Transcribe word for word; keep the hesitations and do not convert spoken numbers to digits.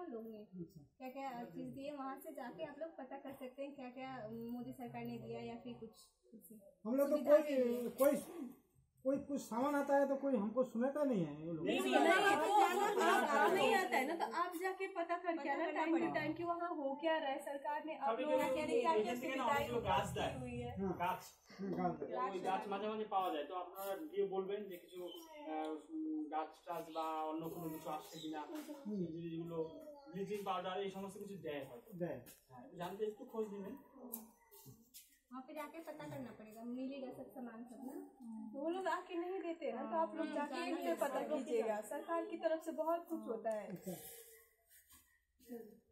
उन लोगों ने क्या क्या चीज दी है, वहाँ से जाके आप लोग पता कर सकते हैं क्या क्या मोदी सरकार ने दिया या फिर कुछ। हम लोग तो कोई कोई कोई कुछ सामान आता है तो कोई हमको सुनाता नहीं है। नहीं नहीं नहीं आता है ना, तो आप जाके पता करके आना टाइम टू टाइम कि वहाँ हो क्या रहा है, सरकार ने आप लोगों क्या क्या सुविधाएं हुई है। গাছ গাছ মাঝে মাঝে পাওয়া যায়, তো আপনারা গিয়ে বলবেন যে কিছু গাছ টাছ বা অন্য কোনো কিছু আসছে কিনা, যেগুলো ব্লিচিং পাউডার এই সমস্ত কিছু দেয় হয়তো দেয়, হ্যাঁ জানতে একটু খোঁজ নেবেন। वहाँ पे जाके पता करना पड़ेगा, मिलेगा सब सामान सब ना। वो लोग आके नहीं देते ना, तो आप लोग जाके इनसे पता कीजिएगा, सरकार की तरफ से बहुत कुछ होता है।